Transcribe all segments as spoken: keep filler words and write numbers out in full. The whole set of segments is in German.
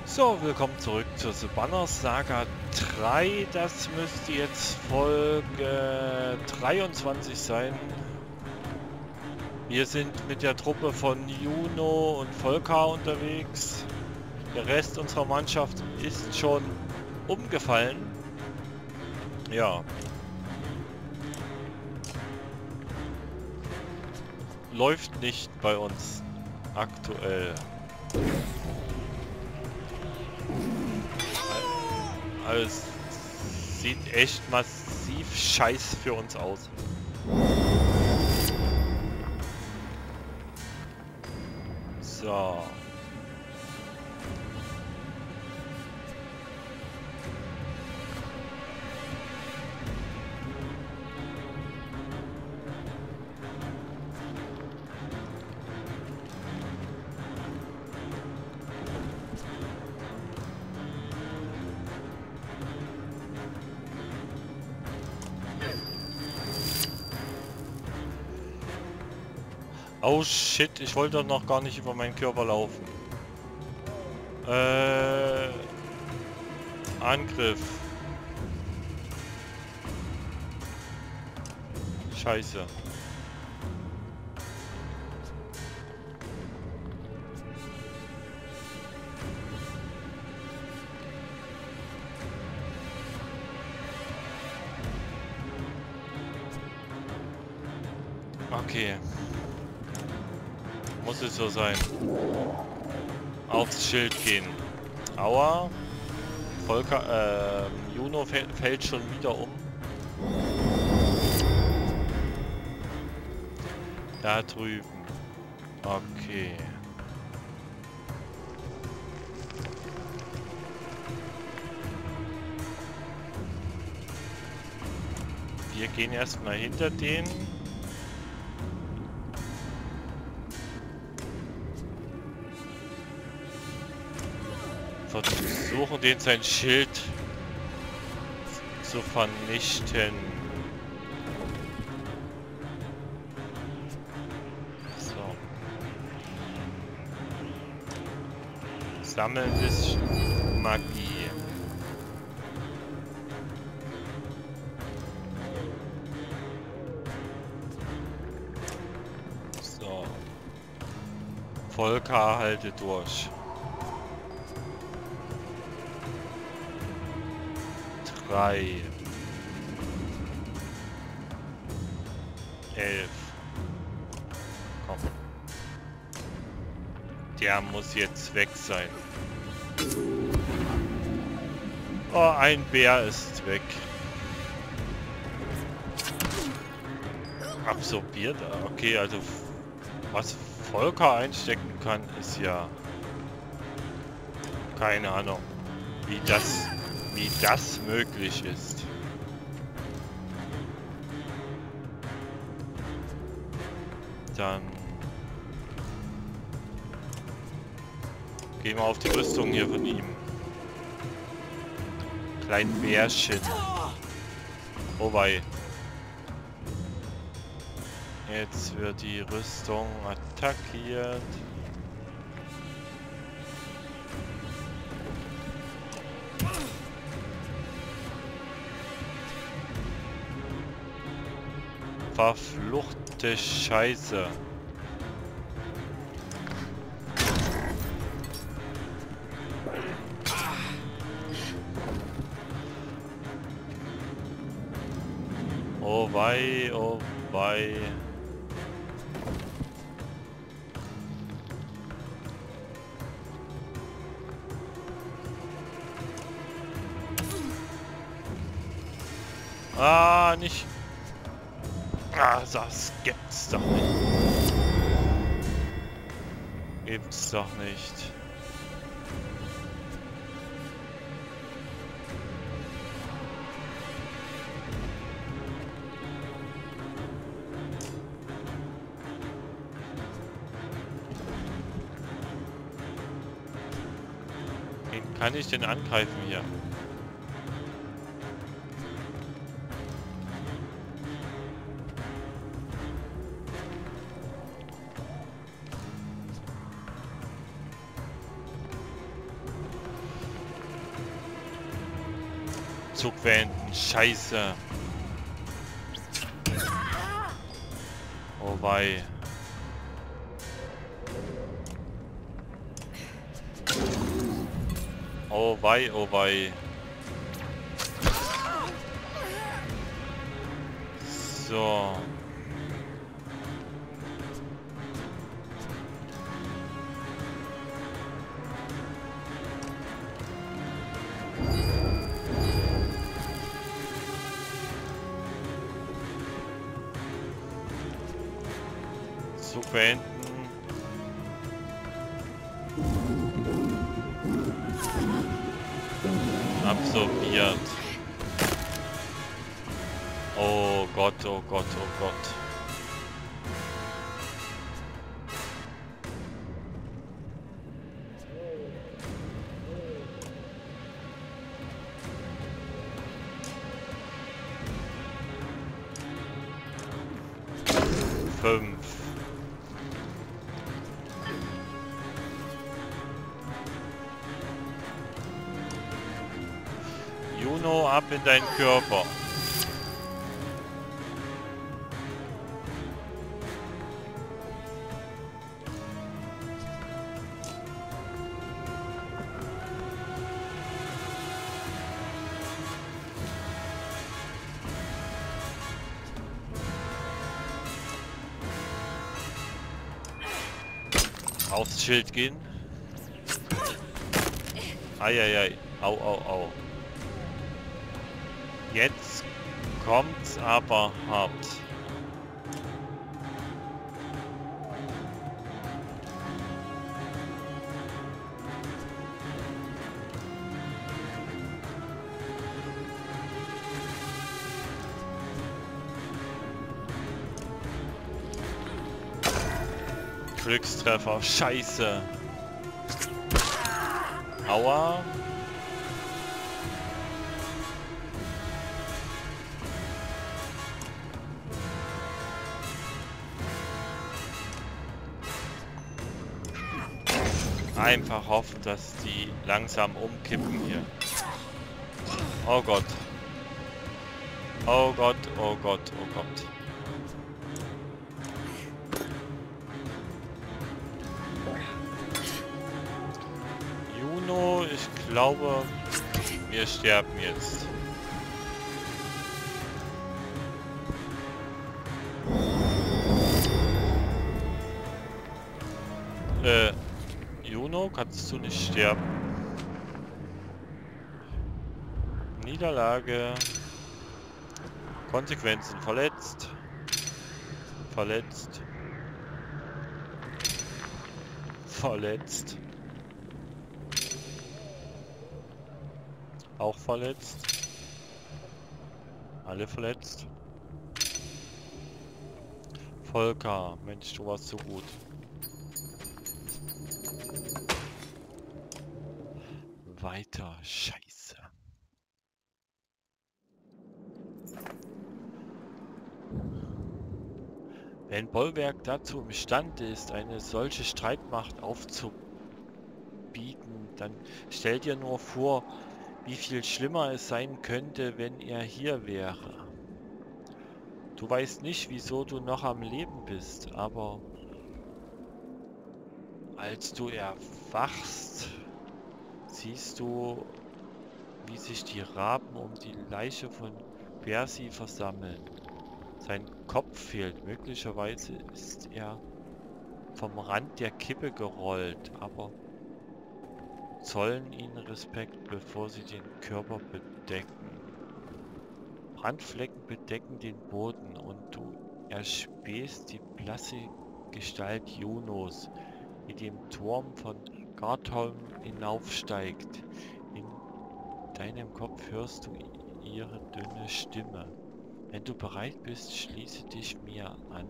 So, willkommen zurück zur Sybrannos Saga drei. Das müsste jetzt Folge dreiundzwanzig sein. Wir sind mit der Truppe von Juno und Volker unterwegs. Der Rest unserer Mannschaft ist schon umgefallen. Ja. Läuft nicht bei uns aktuell. Also es sieht echt massiv scheiß für uns aus. So. Oh shit, ich wollte doch noch gar nicht über meinen Körper laufen. Äh, Angriff. Scheiße. Okay. Muss es so sein. Aufs Schild gehen. Aua. Volker, äh, Juno fällt schon wieder um. Da drüben. Okay. Wir gehen erstmal hinter denen. Versuchen, den sein Schild zu vernichten. So. Sammeln ist Magie. So. Volker, halte durch. Drei. Elf. Komm. Der muss jetzt weg sein. Oh, ein Bär ist weg. Absorbiert? Okay, also was Volker einstecken kann, ist ja keine Ahnung, wie das wie das möglich ist. Dann gehen wir auf die Rüstung hier von ihm. Klein Bärchen. Oh wei. Jetzt wird die Rüstung attackiert. Verfluchte Scheiße. Oh wei, oh wei. Ah, nicht. Ah, das gibt's doch nicht. Gibt's doch nicht. Wen kann ich denn angreifen hier? Aufzug wenden. Scheiße. Oh wei. Oh wei, oh wei. So. Zug beenden. Absorbiert. Oh Gott, oh Gott, oh Gott. Fünf. Juno, ab in deinen Körper. Aufs Schild gehen. Eieiei. Au, au, au. Jetzt kommt's aber hart. Glückstreffer. Scheiße. Aua. Einfach hoffen, dass die langsam umkippen hier. Oh Gott. Oh Gott, oh Gott, oh Gott. Juno, ich glaube, wir sterben jetzt. Äh, Juno, kannst du nicht sterben? Niederlage. Konsequenzen. Verletzt. Verletzt. Verletzt. Auch verletzt. Alle verletzt. Volker. Mensch, du warst so gut. Weiter. Scheiße. Wenn Bollwerk dazu imstande ist, eine solche Streitmacht aufzubieten, dann stell dir nur vor, wie viel schlimmer es sein könnte, wenn er hier wäre. Du weißt nicht, wieso du noch am Leben bist, aber als du erwachst, siehst du, wie sich die Raben um die Leiche von Percy versammeln. Sein Kopf fehlt. Möglicherweise ist er vom Rand der Kippe gerollt, aber zollen ihnen Respekt, bevor sie den Körper bedecken. Brandflecken bedecken den Boden und du erspähst die blasse Gestalt Junos, die dem Turm von Gartholm hinaufsteigt. In deinem Kopf hörst du ihre dünne Stimme. Wenn du bereit bist, schließe dich mir an.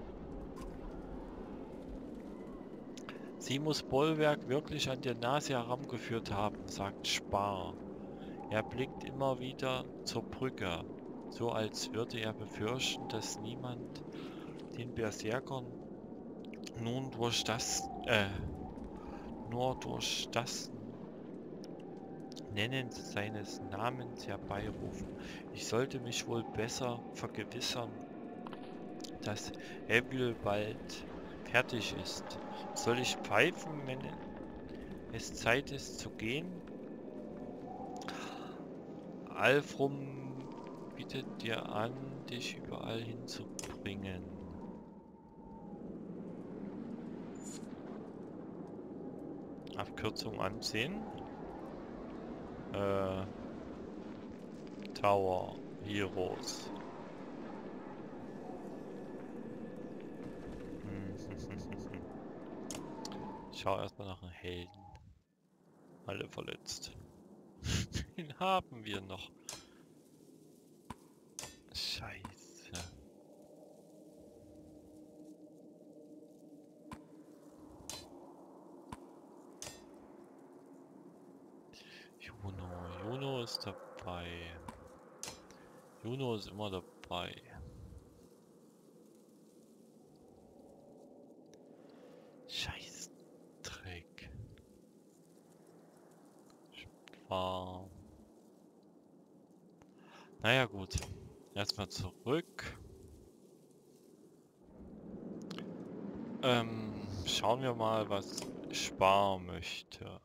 Sie muss Bollwerk wirklich an der Nase herangeführt haben, sagt Spar. Er blickt immer wieder zur Brücke, so als würde er befürchten, dass niemand den Berserkern nun durch das, äh, nur durch das Nennen seines Namens herbeirufen. Ich sollte mich wohl besser vergewissern, dass Evil bald fertig ist. Soll ich pfeifen, wenn es Zeit ist zu gehen? Alfrum bietet dir an, dich überall hinzubringen. Abkürzung ansehen. Äh, Tower Heroes. Ich schau erstmal nach einem Helden. Alle verletzt. Den haben wir noch. Scheiße. Juno. Juno ist dabei. Juno ist immer dabei. Scheiß Dreck. War. Naja gut. Erstmal zurück. Ähm, schauen wir mal, was Spar möchte.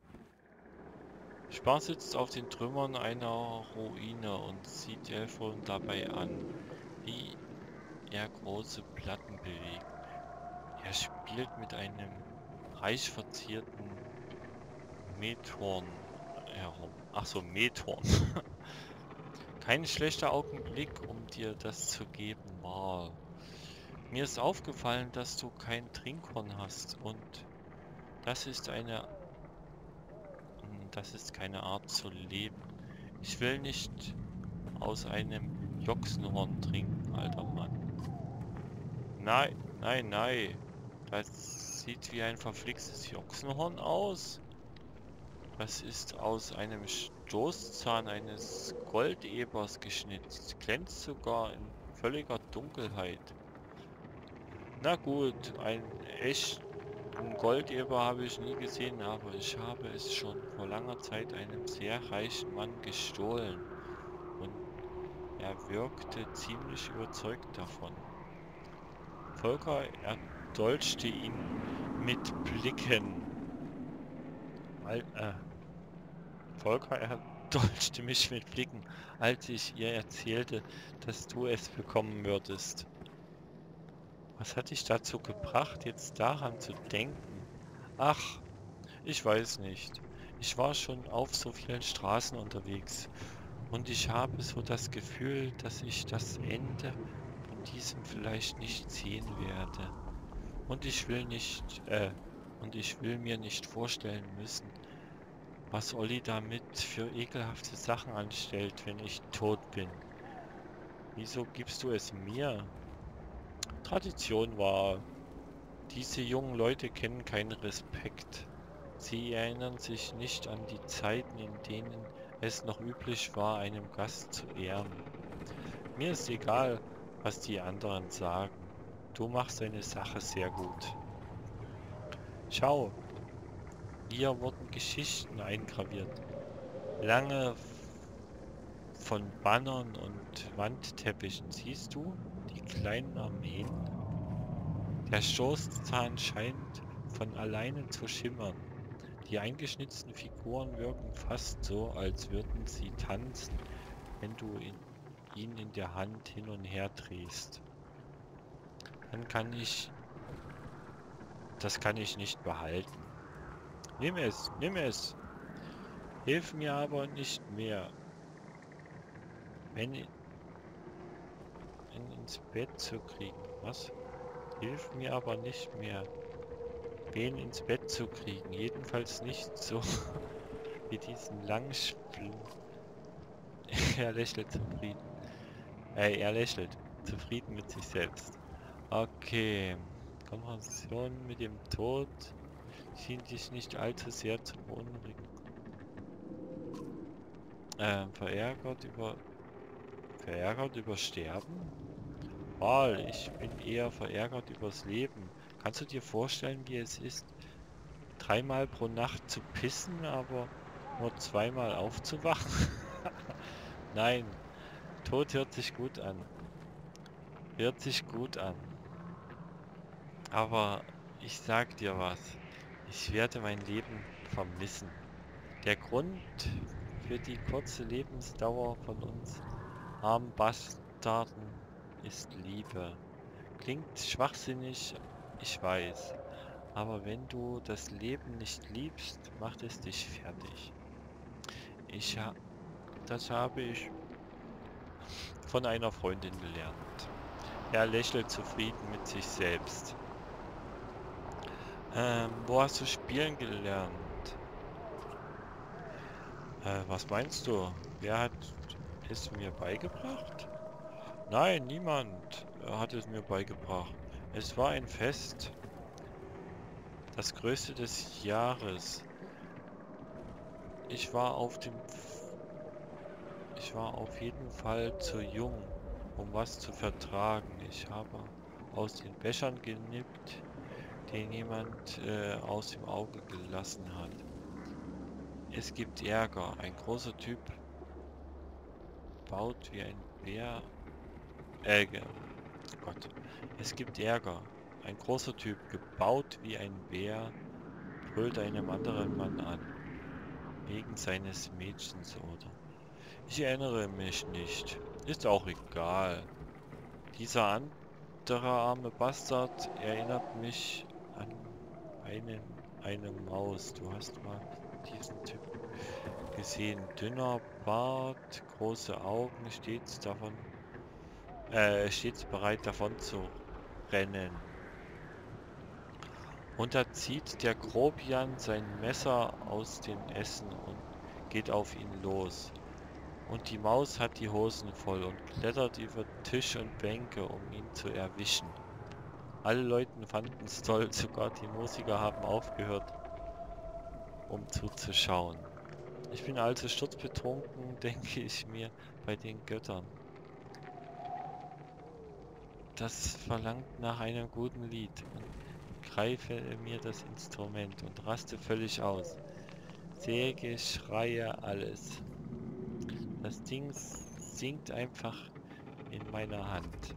Spar sitzt auf den Trümmern einer Ruine und sieht Elfron dabei an, wie er große Platten bewegt. Er spielt mit einem reich verzierten Meteorn herum. Ach so, Meteorn. Kein schlechter Augenblick, um dir das zu geben, war. Mir ist aufgefallen, dass du kein Trinkhorn hast und das ist eine... Das ist keine Art zu leben. Ich will nicht aus einem Jochsenhorn trinken, alter Mann. Nein, nein, nein. Das sieht wie ein verflixtes Jochsenhorn aus. Das ist aus einem Stoßzahn eines Goldebers geschnitzt. Glänzt sogar in völliger Dunkelheit. Na gut, ein echten Goldeber habe ich nie gesehen, aber ich habe es schon vor langer Zeit einem sehr reichen Mann gestohlen. Und er wirkte ziemlich überzeugt davon. Volker erdolchte ihn mit Blicken. Al äh, Volker erdolchte mich mit Blicken, als ich ihr erzählte, dass du es bekommen würdest. Was hat dich dazu gebracht, jetzt daran zu denken? Ach, ich weiß nicht. Ich war schon auf so vielen Straßen unterwegs und ich habe so das Gefühl, dass ich das Ende von diesem vielleicht nicht sehen werde. Und ich will nicht, äh, und ich will mir nicht vorstellen müssen, was Olli damit für ekelhafte Sachen anstellt, wenn ich tot bin. Wieso gibst du es mir? Tradition war, diese jungen Leute kennen keinen Respekt. Sie erinnern sich nicht an die Zeiten, in denen es noch üblich war, einem Gast zu ehren. Mir ist egal, was die anderen sagen. Du machst deine Sache sehr gut. Schau, hier wurden Geschichten eingraviert. Lange von Bannern und Wandteppichen. Siehst du die kleinen Armeen? Der Stoßzahn scheint von alleine zu schimmern. Die eingeschnitzten Figuren wirken fast so, als würden sie tanzen, wenn du in, ihn in der Hand hin und her drehst. Dann kann ich... Das kann ich nicht behalten. Nimm es, nimm es! Hilf mir aber nicht mehr. Wenn... ihn ins Bett zu kriegen. Was? Hilf mir aber nicht mehr. Wen ins Bett zu kriegen. Jedenfalls nicht so wie diesen Langspl... Er lächelt zufrieden. Äh, er lächelt. Zufrieden mit sich selbst. Okay. Konfrontation mit dem Tod schien dich nicht allzu sehr zu beunruhigen. Ähm, verärgert über... Verärgert über Sterben? Wahl, ich bin eher verärgert übers Leben. Kannst du dir vorstellen, wie es ist, dreimal pro Nacht zu pissen, aber nur zweimal aufzuwachen? Nein, Tod hört sich gut an. Hört sich gut an. Aber ich sag dir was. Ich werde mein Leben vermissen. Der Grund für die kurze Lebensdauer von uns armen Bastarden ist Liebe. Klingt schwachsinnig, ich weiß. Aber wenn du das Leben nicht liebst, macht es dich fertig. Ich ha Das habe ich von einer Freundin gelernt. Er lächelt zufrieden mit sich selbst. Ähm, wo hast du spielen gelernt? Äh, was meinst du? Wer hat es mir beigebracht? Nein, niemand hat es mir beigebracht. Es war ein Fest, das größte des Jahres. Ich war auf dem... F ich war auf jeden Fall zu jung, um was zu vertragen. Ich habe aus den Bechern genippt, den jemand äh, aus dem Auge gelassen hat. Es gibt Ärger. Ein großer Typ baut wie ein Bär. Äh, ge- Gott. Es gibt Ärger. Ein großer Typ, gebaut wie ein Bär, brüllt einem anderen Mann an. Wegen seines Mädchens oder. Ich erinnere mich nicht. Ist auch egal. Dieser andere arme Bastard erinnert mich an einen, eine Maus. Du hast mal diesen Typ gesehen. Dünner Bart, große Augen, stets davon, äh, stets bereit davon zu rennen. Und da zieht der Grobian sein Messer aus dem Essen und geht auf ihn los. Und die Maus hat die Hosen voll und klettert über Tisch und Bänke, um ihn zu erwischen. Alle Leute fanden's toll, sogar die Musiker haben aufgehört, um zuzuschauen. Ich bin also sturzbetrunken, denke ich mir bei den Göttern. Das verlangt nach einem guten Lied und greife mir das Instrument und raste völlig aus. Säge, schreie, alles. Das Ding sinkt einfach in meiner Hand.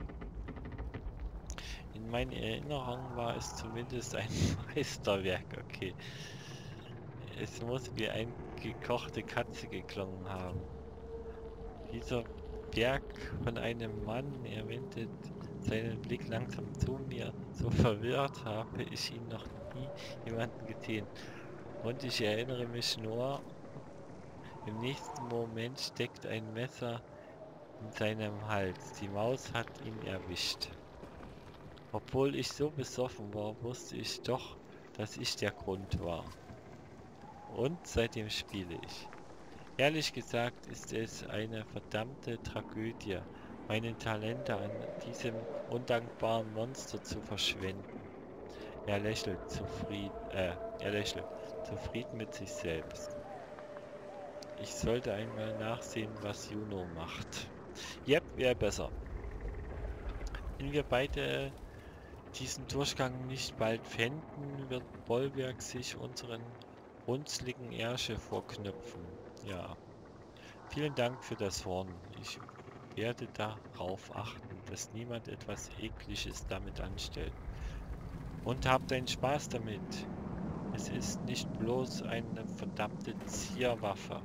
In meinen Erinnerungen war es zumindest ein Meisterwerk, okay. Es muss wie eine gekochte Katze geklungen haben. Dieser Berg von einem Mann, er wendet seinen Blick langsam zu mir. So verwirrt habe ich ihn noch nie jemanden gesehen. Und ich erinnere mich nur, im nächsten Moment steckt ein Messer in seinem Hals. Die Maus hat ihn erwischt. Obwohl ich so besoffen war, wusste ich doch, dass ich der Grund war. Und seitdem spiele ich. Ehrlich gesagt ist es eine verdammte Tragödie, meine Talente an diesem undankbaren Monster zu verschwenden. Er lächelt zufrieden, äh, er lächelt zufrieden mit sich selbst. Ich sollte einmal nachsehen, was Juno macht. Yep, wäre besser. Wenn wir beide diesen Durchgang nicht bald fänden, wird Bollwerk sich unseren runzligen Ärsche vorknöpfen. Ja, vielen Dank für das Horn. Ich werde darauf achten, dass niemand etwas Ekliges damit anstellt. Und habt einen Spaß damit. Es ist nicht bloß eine verdammte Zierwaffe.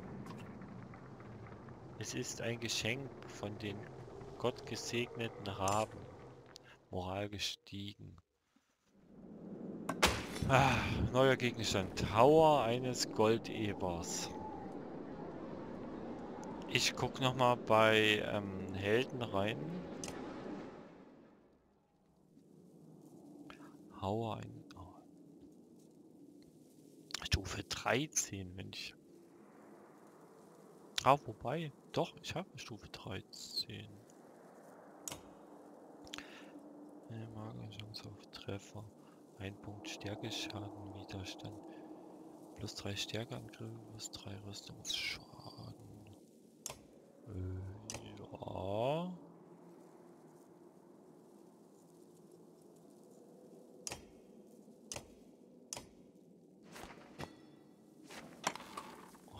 Es ist ein Geschenk von den gottgesegneten Raben. Moral gestiegen. Ah, neuer Gegenstand. Tower eines Goldebers. Ich guck noch mal bei ähm, Helden rein. Hauer ein... Oh. Stufe dreizehn, Mensch. Ah, wobei. Doch, ich habe Stufe dreizehn. Eine magische Chance auf Treffer. Ein Punkt Stärke, Schaden, Widerstand. Plus drei Stärkeangriff, plus drei Rüstungsschaden. Äh, ja.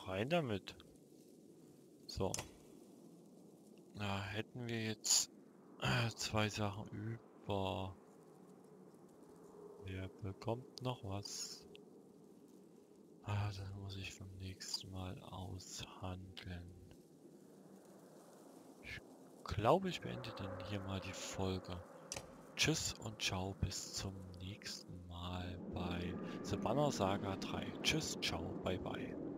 Rein damit. So. Na, hätten wir jetzt äh, zwei Sachen über. Wer bekommt noch was? Ah, das muss ich beim nächsten Mal aushandeln. Ich glaube, ich beende dann hier mal die Folge. Tschüss und ciao, bis zum nächsten Mal bei The Banner Saga drei. Tschüss, ciao, bye bye.